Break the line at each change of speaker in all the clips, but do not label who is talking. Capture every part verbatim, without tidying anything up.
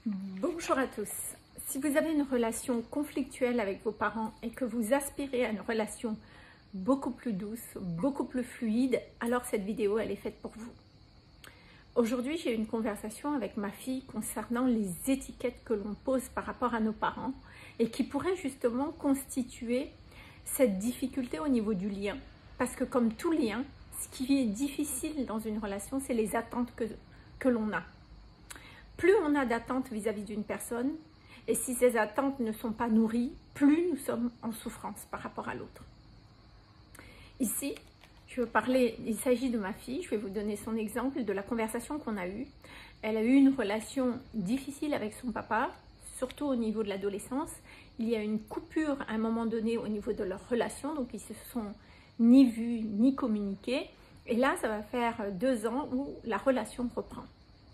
Bonjour à tous. Si vous avez une relation conflictuelle avec vos parents et que vous aspirez à une relation beaucoup plus douce, beaucoup plus fluide, alors cette vidéo elle est faite pour vous. Aujourd'hui, j'ai eu une conversation avec ma fille concernant les étiquettes que l'on pose par rapport à nos parents et qui pourraient justement constituer cette difficulté au niveau du lien. Parce que comme tout lien, ce qui est difficile dans une relation, c'est les attentes que, que l'on a. Plus on a d'attentes vis-à-vis d'une personne, et si ces attentes ne sont pas nourries, plus nous sommes en souffrance par rapport à l'autre. Ici, je veux parler, il s'agit de ma fille, je vais vous donner son exemple de la conversation qu'on a eue. Elle a eu une relation difficile avec son papa, surtout au niveau de l'adolescence. Il y a une coupure à un moment donné au niveau de leur relation, donc ils se sont ni vus ni communiqués. Et là, ça va faire deux ans où la relation reprend.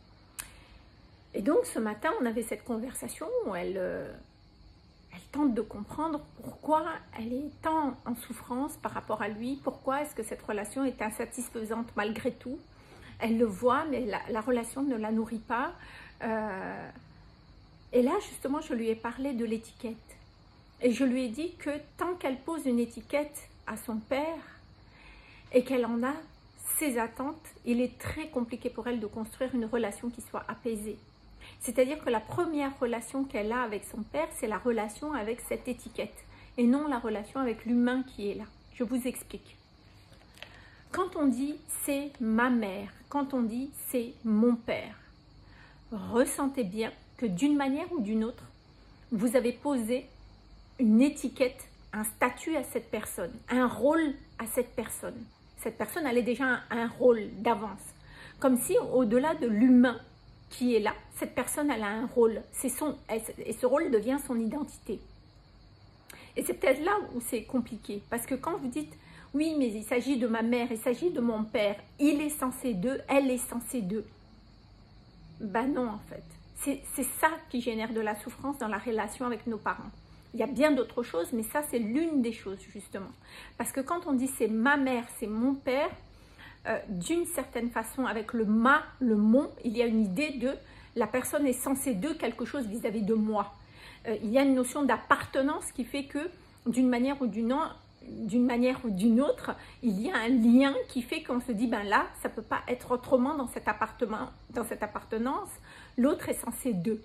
Et donc ce matin, on avait cette conversation où elle, euh, elle tente de comprendre pourquoi elle est tant en souffrance par rapport à lui, pourquoi est-ce que cette relation est insatisfaisante malgré tout. Elle le voit, mais la, la relation ne la nourrit pas. Euh, et là, justement, je lui ai parlé de l'étiquette. Et je lui ai dit que tant qu'elle pose une étiquette à son père et qu'elle en a ses attentes, il est très compliqué pour elle de construire une relation qui soit apaisée. C'est-à-dire que la première relation qu'elle a avec son père, c'est la relation avec cette étiquette et non la relation avec l'humain qui est là. Je vous explique. Quand on dit c'est ma mère, quand on dit c'est mon père, ressentez bien que d'une manière ou d'une autre, vous avez posé une étiquette, un statut à cette personne, un rôle à cette personne. Cette personne, elle a déjà un, un rôle d'avance. Comme si au-delà de l'humain qui est là, cette personne elle a un rôle, c'est son, et ce rôle devient son identité. Et c'est peut-être là où c'est compliqué, parce que quand vous dites, oui mais il s'agit de ma mère, il s'agit de mon père, il est censé d'eux, elle est censée d'eux. Ben non en fait, c'est ça qui génère de la souffrance dans la relation avec nos parents. Il y a bien d'autres choses, mais ça c'est l'une des choses justement. Parce que quand on dit c'est ma mère, c'est mon père, Euh, d'une certaine façon, avec le ma, le mon, il y a une idée de la personne est censée de quelque chose vis-à-vis de moi. Euh, il y a une notion d'appartenance qui fait que d'une manière ou d'une d'une manière ou d'une autre, il y a un lien qui fait qu'on se dit ben là, ça peut pas être autrement dans cet appartement, dans cette appartenance. L'autre est censé d'eux.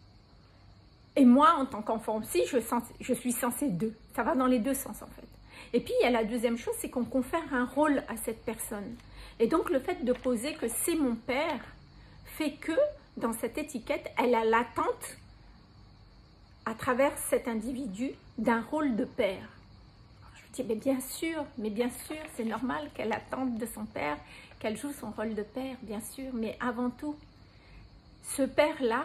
Et moi, en tant qu'enfant aussi, je, je suis censée d'eux. Ça va dans les deux sens en fait. Et puis, il y a la deuxième chose, c'est qu'on confère un rôle à cette personne. Et donc, le fait de poser que c'est mon père fait que, dans cette étiquette, elle a l'attente, à travers cet individu, d'un rôle de père. Alors, je me dis, mais bien sûr, mais bien sûr, c'est normal qu'elle attende de son père, qu'elle joue son rôle de père, bien sûr. Mais avant tout, ce père-là,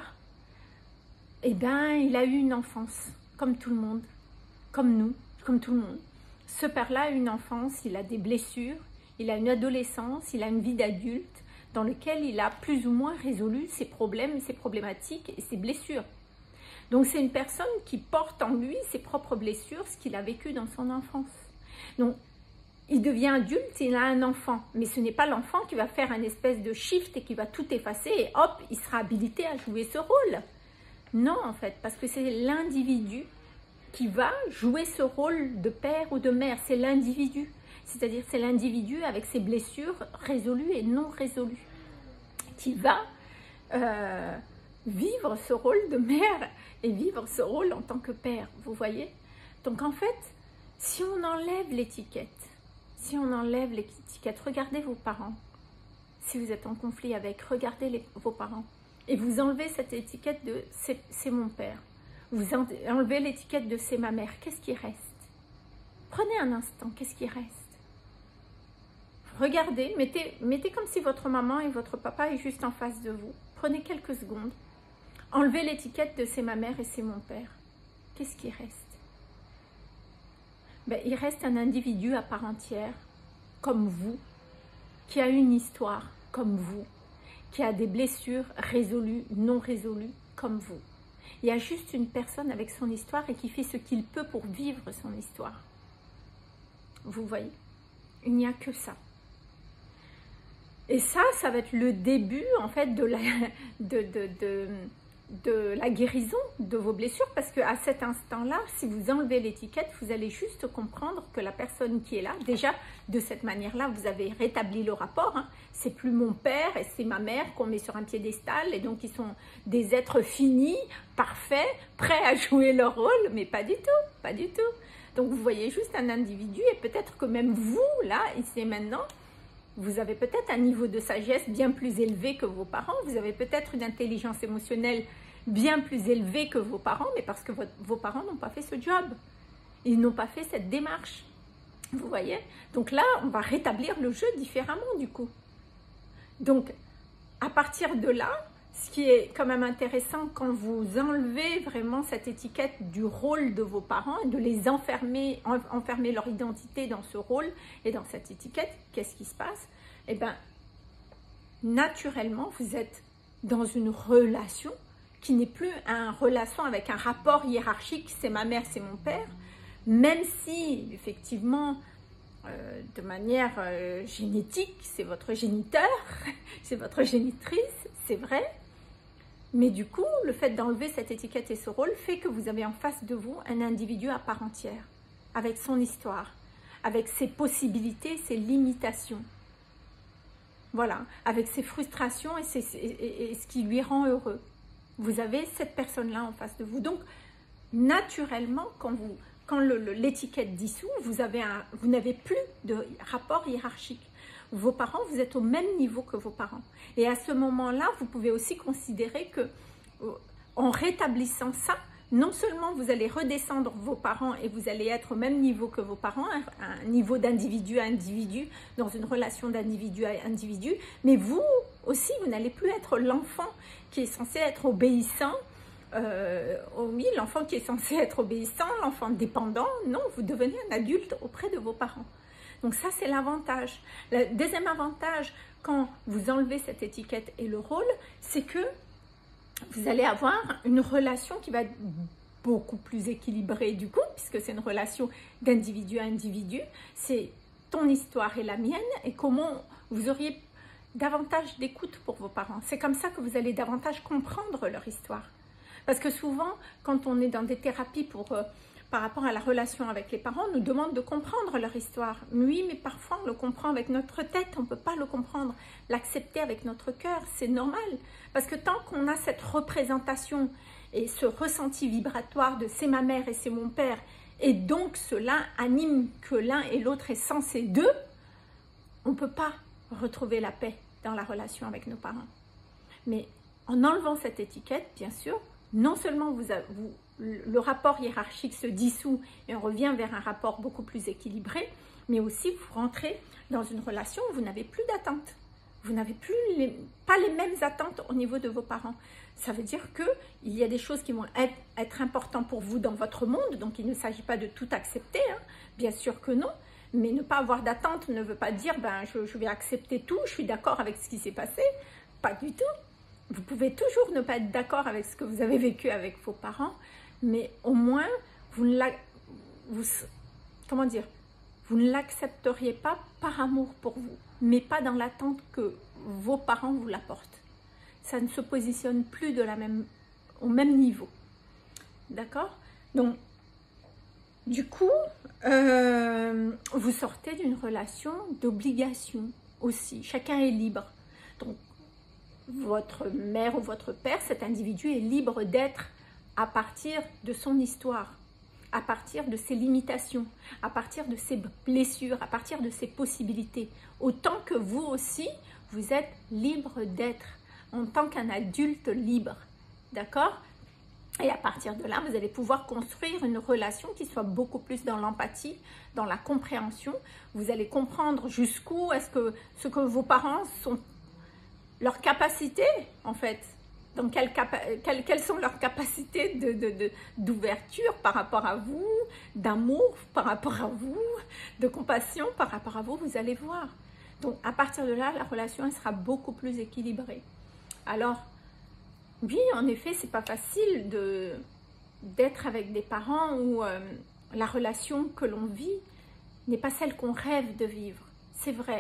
eh bien, il a eu une enfance, comme tout le monde, comme nous, comme tout le monde. Ce père-là a une enfance, il a des blessures, il a une adolescence, il a une vie d'adulte dans laquelle il a plus ou moins résolu ses problèmes, ses problématiques et ses blessures. Donc c'est une personne qui porte en lui ses propres blessures, ce qu'il a vécu dans son enfance. Donc il devient adulte, il a un enfant, mais ce n'est pas l'enfant qui va faire un espèce de shift et qui va tout effacer et hop, il sera habilité à jouer ce rôle. Non en fait, parce que c'est l'individu qui va jouer ce rôle de père ou de mère, c'est l'individu. C'est-à-dire c'est l'individu avec ses blessures résolues et non résolues, qui va euh, vivre ce rôle de mère et vivre ce rôle en tant que père, vous voyez. Donc en fait, si on enlève l'étiquette, si on enlève l'étiquette, regardez vos parents, si vous êtes en conflit avec, regardez les, vos parents, et vous enlevez cette étiquette de c'est mon père. Vous enlevez l'étiquette de c'est ma mère, qu'est-ce qui reste? Prenez un instant, qu'est-ce qui reste? Regardez, mettez, mettez comme si votre maman et votre papa est juste en face de vous. Prenez quelques secondes. Enlevez l'étiquette de c'est ma mère et c'est mon père. Qu'est-ce qui reste? Ben, il reste un individu à part entière, comme vous, qui a une histoire, comme vous, qui a des blessures résolues, non résolues, comme vous. Il y a juste une personne avec son histoire et qui fait ce qu'il peut pour vivre son histoire. Vous voyez, il n'y a que ça. Et ça, ça va être le début en fait de la, de, de, de, de la guérison de vos blessures, parce qu'à cet instant-là, si vous enlevez l'étiquette, vous allez juste comprendre que la personne qui est là, déjà de cette manière-là, vous avez rétabli le rapport, hein. C'est plus mon père et c'est ma mère qu'on met sur un piédestal, et donc ils sont des êtres finis, parfaits, prêts à jouer leur rôle, mais pas du tout, pas du tout. Donc vous voyez juste un individu, et peut-être que même vous, là, ici et maintenant, vous avez peut-être un niveau de sagesse bien plus élevé que vos parents, vous avez peut-être une intelligence émotionnelle bien plus élevée que vos parents, mais parce que votre, vos parents n'ont pas fait ce job. Ils n'ont pas fait cette démarche. Vous voyez? Donc là, on va rétablir le jeu différemment du coup. Donc, à partir de là, ce qui est quand même intéressant quand vous enlevez vraiment cette étiquette du rôle de vos parents, et de les enfermer, enfermer leur identité dans ce rôle et dans cette étiquette, qu'est-ce qui se passe? Eh bien, naturellement, vous êtes dans une relation qui n'est plus une relation avec un rapport hiérarchique, c'est ma mère, c'est mon père, même si, effectivement, euh, de manière euh, génétique, c'est votre géniteur, c'est votre génitrice, c'est vrai. Mais du coup, le fait d'enlever cette étiquette et ce rôle fait que vous avez en face de vous un individu à part entière, avec son histoire, avec ses possibilités, ses limitations. Voilà, avec ses frustrations et, ses, et, et, et ce qui lui rend heureux. Vous avez cette personne-là en face de vous. Donc, naturellement, quand, vous, quand l'étiquette dissout, vous avez un, vous n'avez plus de rapport hiérarchique. Vos parents, vous êtes au même niveau que vos parents. Et à ce moment-là, vous pouvez aussi considérer que, en rétablissant ça, non seulement vous allez redescendre vos parents et vous allez être au même niveau que vos parents, un niveau d'individu à individu, dans une relation d'individu à individu, mais vous aussi, vous n'allez plus être l'enfant qui est censé être obéissant, euh, oui, l'enfant qui est censé être obéissant, l'enfant dépendant, non, vous devenez un adulte auprès de vos parents. Donc ça, c'est l'avantage. Le deuxième avantage, quand vous enlevez cette étiquette et le rôle, c'est que vous allez avoir une relation qui va être beaucoup plus équilibrée du coup, puisque c'est une relation d'individu à individu. C'est ton histoire et la mienne, et comment vous auriez davantage d'écoute pour vos parents. C'est comme ça que vous allez davantage comprendre leur histoire. Parce que souvent, quand on est dans des thérapies pour... Euh, par rapport à la relation avec les parents, on nous demande de comprendre leur histoire. Oui, mais parfois on le comprend avec notre tête, on ne peut pas le comprendre. L'accepter avec notre cœur, c'est normal. Parce que tant qu'on a cette représentation et ce ressenti vibratoire de c'est ma mère et c'est mon père, et donc cela anime que l'un et l'autre est censé d'eux, on ne peut pas retrouver la paix dans la relation avec nos parents. Mais en enlevant cette étiquette, bien sûr, non seulement vous, vous, le rapport hiérarchique se dissout et on revient vers un rapport beaucoup plus équilibré, mais aussi vous rentrez dans une relation où vous n'avez plus d'attente. Vous n'avez plus les, pas les mêmes attentes au niveau de vos parents. Ça veut dire qu'il y a des choses qui vont être, être importantes pour vous dans votre monde, donc il ne s'agit pas de tout accepter, hein, bien sûr que non, mais ne pas avoir d'attente ne veut pas dire ben, je, je vais accepter tout, je suis d'accord avec ce qui s'est passé, pas du tout. Vous pouvez toujours ne pas être d'accord avec ce que vous avez vécu avec vos parents, mais au moins, vous ne la, vous, comment dire, vous ne l'accepteriez pas par amour pour vous, mais pas dans l'attente que vos parents vous l'apportent. Ça ne se positionne plus de la même, au même niveau. D'accord? Donc, du coup, euh, vous sortez d'une relation d'obligation aussi. Chacun est libre. Donc, votre mère ou votre père, cet individu est libre d'être à partir de son histoire, à partir de ses limitations, à partir de ses blessures, à partir de ses possibilités. Autant que vous aussi, vous êtes libre d'être en tant qu'un adulte libre. D'accord? Et à partir de là, vous allez pouvoir construire une relation qui soit beaucoup plus dans l'empathie, dans la compréhension. Vous allez comprendre jusqu'où est-ce que ce que vos parents sont, leurs capacités en fait. Donc, quelles, quelles, quelles sont leurs capacités de, de, de, d'ouverture par rapport à vous, d'amour par rapport à vous, de compassion par rapport à vous, vous allez voir. Donc, à partir de là, la relation elle sera beaucoup plus équilibrée. Alors, oui, en effet, c'est pas facile de, d'être avec des parents où euh, la relation que l'on vit n'est pas celle qu'on rêve de vivre. C'est vrai,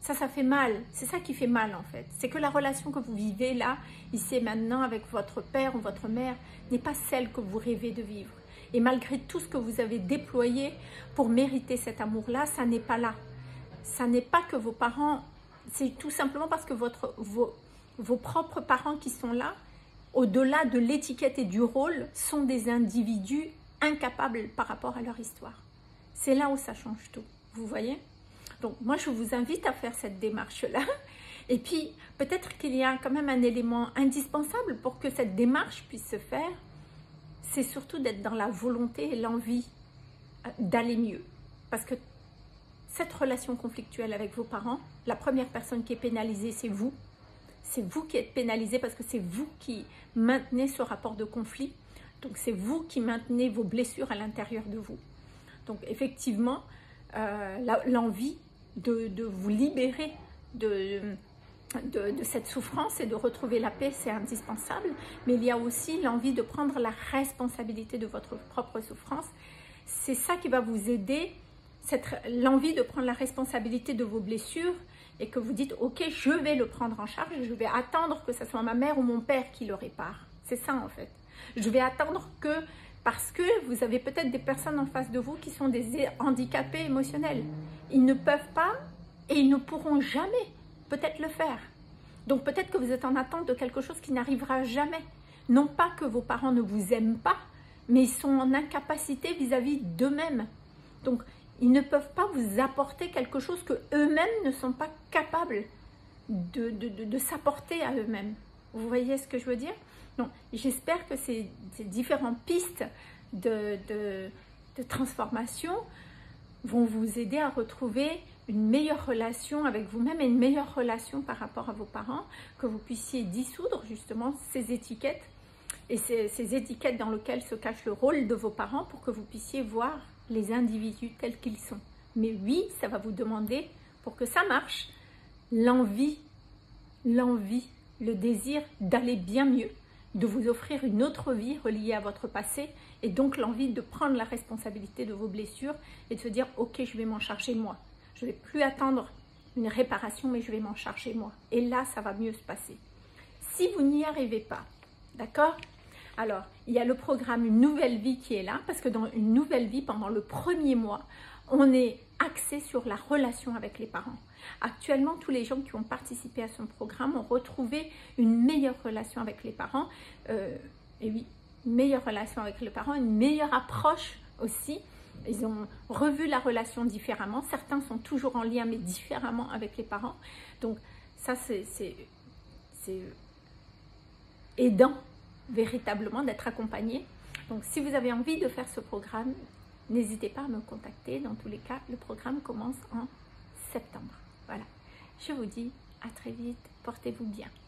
Ça, ça fait mal. C'est ça qui fait mal en fait. C'est que la relation que vous vivez là, ici et maintenant, avec votre père ou votre mère, n'est pas celle que vous rêvez de vivre. Et malgré tout ce que vous avez déployé pour mériter cet amour-là, ça n'est pas là. Ça n'est pas que vos parents, c'est tout simplement parce que votre, vos, vos propres parents qui sont là, au-delà de l'étiquette et du rôle, sont des individus incapables par rapport à leur histoire. C'est là où ça change tout, vous voyez? Donc moi je vous invite à faire cette démarche-là. Et puis peut-être qu'il y a quand même un élément indispensable pour que cette démarche puisse se faire. C'est surtout d'être dans la volonté et l'envie d'aller mieux. Parce que cette relation conflictuelle avec vos parents, la première personne qui est pénalisée, c'est vous. C'est vous qui êtes pénalisé parce que c'est vous qui maintenez ce rapport de conflit. Donc c'est vous qui maintenez vos blessures à l'intérieur de vous. Donc effectivement, euh, l'envie de, de vous libérer de, de, de cette souffrance et de retrouver la paix, c'est indispensable. Mais il y a aussi l'envie de prendre la responsabilité de votre propre souffrance. C'est ça qui va vous aider, l'envie de prendre la responsabilité de vos blessures et que vous dites, ok, je vais le prendre en charge, je vais attendre que ce soit ma mère ou mon père qui le répare. C'est ça en fait. Je vais attendre que, parce que vous avez peut-être des personnes en face de vous qui sont des handicapés émotionnels. Ils ne peuvent pas et ils ne pourront jamais peut-être le faire. Donc peut-être que vous êtes en attente de quelque chose qui n'arrivera jamais. Non pas que vos parents ne vous aiment pas, mais ils sont en incapacité vis-à-vis d'eux-mêmes. Donc ils ne peuvent pas vous apporter quelque chose que eux-mêmes ne sont pas capables de, de, de, de s'apporter à eux-mêmes. Vous voyez ce que je veux dire? Donc, j'espère que ces, ces différentes pistes de, de, de transformation vont vous aider à retrouver une meilleure relation avec vous-même et une meilleure relation par rapport à vos parents, que vous puissiez dissoudre justement ces étiquettes et ces, ces étiquettes dans lesquelles se cache le rôle de vos parents pour que vous puissiez voir les individus tels qu'ils sont. Mais oui, ça va vous demander, pour que ça marche, l'envie, l'envie, le désir d'aller bien mieux, de vous offrir une autre vie reliée à votre passé et donc l'envie de prendre la responsabilité de vos blessures et de se dire ok, je vais m'en charger moi, je ne vais plus attendre une réparation mais je vais m'en charger moi et là ça va mieux se passer. Si vous n'y arrivez pas, d'accord, alors il y a le programme Une Nouvelle Vie qui est là parce que dans Une Nouvelle Vie, pendant le premier mois, on est axé sur la relation avec les parents. Actuellement, tous les gens qui ont participé à ce programme ont retrouvé une meilleure relation avec les parents. Euh, et oui, une meilleure relation avec les parents, une meilleure approche aussi. Ils ont revu la relation différemment. Certains sont toujours en lien, mais différemment avec les parents. Donc, ça, c'est aidant véritablement d'être accompagné. Donc, si vous avez envie de faire ce programme, n'hésitez pas à me contacter. Dans tous les cas, le programme commence en septembre. Voilà, je vous dis à très vite, portez-vous bien.